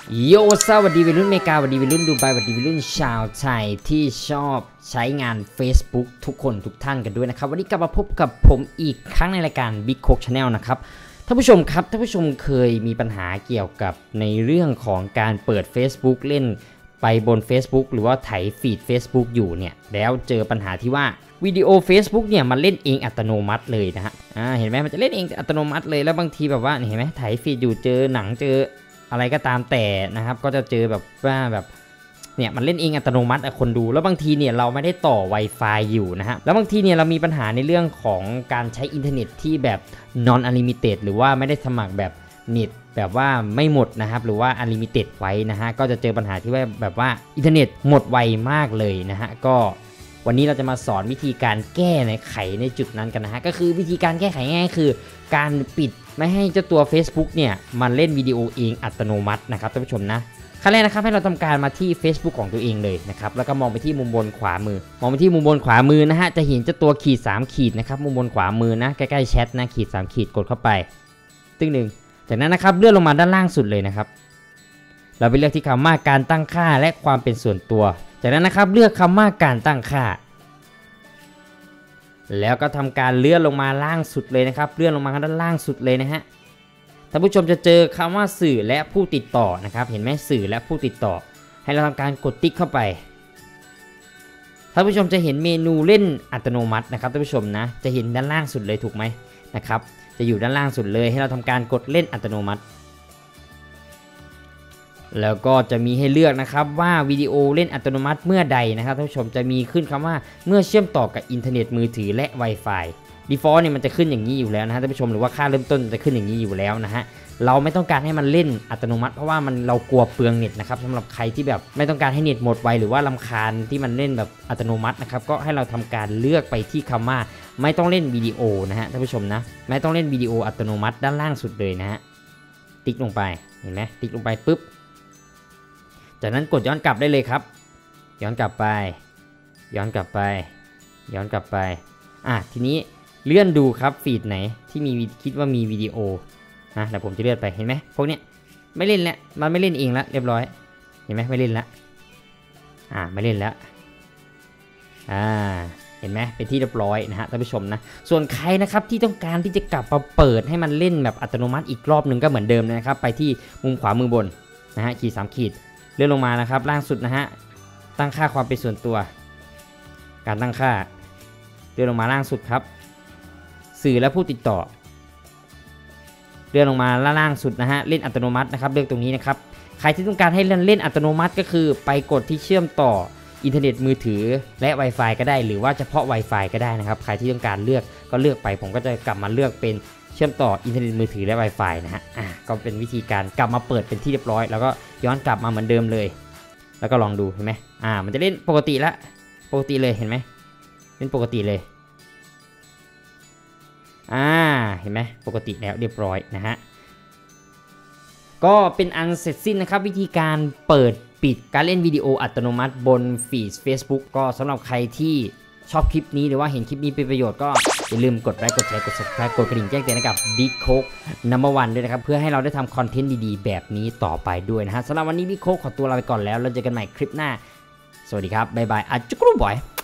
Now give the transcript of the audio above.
โยสวัสดีวัยรุ่นอเมริกาสวัสดีวัยรุ่นดูไบสวัสดีวัยรุ่นชาวไทยที่ชอบใช้งาน Facebook ทุกคนทุกท่านกันด้วยนะครับวันนี้กลับมาพบกับผมอีกครั้งในรายการ Big Coke Channel นะครับท่านผู้ชมครับท่านผู้ชมเคยมีปัญหาเกี่ยวกับในเรื่องของการเปิด Facebook เล่นไปบน Facebook หรือว่าไถฟีด Facebook อยู่เนี่ยแล้วเจอปัญหาที่ว่าวิดีโอ Facebook เนี่ยมันเล่นเองอัตโนมัติเลยนะฮะเห็นไหมมันจะเล่นเองอัตโนมัติเลยแล้วบางทีแบบว่าเห็นไหมไถฟีดอยู่เจอหนังเจออะไรก็ตามแต่นะครับก็จะเจอแบบว่าแบบเนี่ยมันเล่นเองอัตโนมัติคนดูแล้วบางทีเนี่ยเราไม่ได้ต่อ Wi-Fi อยู่นะฮะแล้วบางทีเนี่ยเรามีปัญหาในเรื่องของการใช้อินเทอร์เน็ตที่แบบ non unlimited หรือว่าไม่ได้สมัครแบบเน็ตแบบว่าไม่หมดนะครับหรือว่า unlimited ไว้นะฮะก็จะเจอปัญหาที่ว่าแบบว่าอินเทอร์เน็ตหมดไวมากเลยนะฮะก็วันนี้เราจะมาสอนวิธีการแก้ในจุดนั้นกันนะฮะก็คือวิธีการแก้ไขง่ายๆคือการปิดไม่ให้เจ้าตัว Facebook เนี่ยมันเล่นวิดีโอเองอัตโนมัตินะครับท่านผู้ชมนะขั้นแรกนะครับให้เราทำการมาที่ Facebook ของตัวเองเลยนะครับแล้วก็มองไปที่มุมบนขวามือมองไปที่มุมบนขวามือนะฮะจะเห็นเจ้าตัวขีด3ขีดนะครับมุมบนขวามือนะใกล้ๆแชทนะขีด3ขีดกดเข้าไปตึ้งหนึ่งจากนั้นนะครับเลื่อนลงมาด้านล่างสุดเลยนะครับเราไปเลือกที่คำว่าการตั้งค่าและความเป็นส่วนตัวจากนั้นนะครับเลือกคำว่าการตั้งค่าแล้วก็ทำการเลื่อนลงมาล่างสุดเลยนะครับเลื่อนลงมาด้านล่างสุดเลยนะฮะท่านผู้ชมจะเจอคำว่าสื่อและผู้ติดต่อนะครับเห็นไหมสื่อและผู้ติดต่อให้เราทำการกดติ๊กเข้าไปท่านผู้ชมจะเห็นเมนูเล่นอัตโนมัตินะครับท่านผู้ชมนะจะเห็นด้านล่างสุดเลยถูกไหมนะครับจะอยู่ด้านล่างสุดเลยให้เราทำการกดเล่นอัตโนมัติแล้วก็จะมีให้เลือกนะครับว่าวิดีโอเล่นอัตโนมัติเมื่อใดนะครับท่านผู้ชมจะมีขึ้นคำว่าเมื่อเชื่อมต่อกับอินเทอร์เน็ตมือถือและ Wi-Fi default เนี่ยมันจะขึ้นอย่างนี้อยู่แล้วนะฮะท่านผู้ชมหรือว่าค่าเริ่มต้นจะขึ้นอย่างนี้อยู่แล้วนะฮะเราไม่ต้องการให้มันเล่นอัตโนมัติเพราะว่าเรากลัวเปลืองเน็ตนะครับสำหรับใครที่แบบไม่ต้องการให้เน็ตหมดไวหรือว่ารำคาญที่มันเล่นแบบอัตโนมัตินะครับก็ให้เราทำการเลือกไปที่คำว่าไม่ต้องเล่นวิดีโอนะฮะท่านผู้ชมนะไม่ต้องเล่นวิดีโออัตโนมัติด้านล่างสุดเลยนะฮะติ๊กลงไปเห็นไหมติ๊กลงไปปุ๊บจากนั้นกดย้อนกลับได้เลยครับย้อนกลับไปย้อนกลับไปย้อนกลับไปทีนี้เลื่อนดูครับฟีดไหนที่มีคิดว่ามีวิดีโอนะแต่ผมจะเลื่อนไปเห็นไหมพวกเนี้ยไม่เล่นแล้วมันไม่เล่นเองแล้วเรียบร้อยเห็นไหมไม่เล่นแล้วไม่เล่นแล้วเห็นไหมเป็นที่เรียบร้อยนะฮะท่านผู้ชมนะส่วนใครนะครับที่ต้องการที่จะกลับมาเปิดให้มันเล่นแบบอัตโนมัติอีกรอบหนึ่งก็เหมือนเดิมนะครับไปที่มุมขวามือบนนะฮะขีด3ขีดเลื่อนลงมานะครับล่างสุดนะฮะตั้งค่าความเป็นส่วนตัวการตั้งค่าเลื่อนลงมาล่างสุดครับสื่อและผู้ติดต่อเลื่อนลงมาล่างสุดนะฮะเล่นอัตโนมัตินะครับเลือกตรงนี้นะครับใครที่ต้องการให้เล่นอัตโนมัติก็คือไปกดที่เชื่อมต่ออินเทอร์เน็ตมือถือและ Wi-Fi ก็ได้หรือว่าเฉพาะ Wi-Fi ก็ได้นะครับใครที่ต้องการเลือกก็เลือกไปผมก็จะกลับมาเลือกเป็นเชื่อมต่ออินเทอร์เน็ตมือถือและ Wi-Fi นะฮะก็เป็นวิธีการกลับมาเปิดเป็นที่เรียบร้อยแล้วก็ย้อนกลับมาเหมือนเดิมเลยแล้วก็ลองดูเห็นไหมมันจะเล่นปกติละปกติเลยเห็นไหมเล่นปกติเลยเห็นไหมปกติแล้วเรียบร้อยนะฮะก็เป็นอันเสร็จสิ้นนะครับวิธีการเปิดปิดการเล่นวิดีโออัตโนมัติบนฟีด Facebook ก็สำหรับใครที่ชอบคลิปนี้หรือว่าเห็นคลิปนี้เป็นประโยชน์ก็อย่าลืมกดไลค์กดแชร์กด Subscribe กดกระดิ่งแจ้งเตือนให้กับ Big Coke No. 1ด้วยนะครับเพื่อให้เราได้ทำคอนเทนต์ดีๆแบบนี้ต่อไปด้วยนะฮะสำหรับวันนี้ Big Coke ขอตัวลาไปก่อนแล้วเราเจอกันใหม่คลิปหน้าสวัสดีครับบ๊ายบายจุ๊กรูบอย